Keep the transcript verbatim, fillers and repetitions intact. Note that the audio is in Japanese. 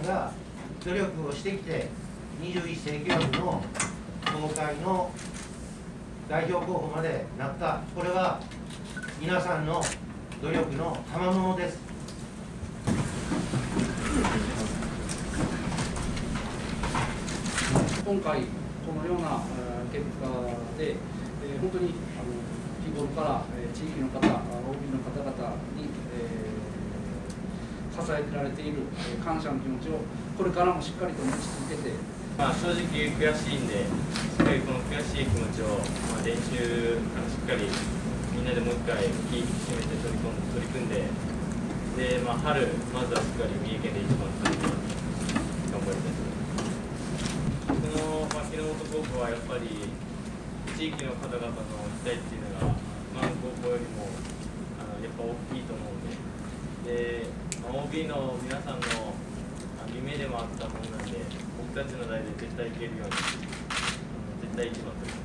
が努力をしてきてにじゅういっせいき枠の総会の代表候補までなった、これは皆さんの努力の賜物です。 今回このような結果で、えー、本当にあの日頃から、えー、地域の方、オービー の方々に、えー、支えられている、えー、感謝の気持ちをこれからもしっかりと持ち続けて、 まあ、正直悔しいんで、しっかりこの悔しい気持ちを、まあ、練習あのしっかりみんなでもう一回気引き締めて取り込ん取り組んで、で、まあ、春まずはしっかり三重県で一番取り組んで頑張りたいと思います。日ノ本高校はやっぱり地域の方々の期待っていうのが今の高校よりもあのやっぱ大きいと思うんで、で、まあ、オービー の皆さんの夢でもあったものなんで、僕たちの代で絶対いけるように、あの絶対一番取り組みます。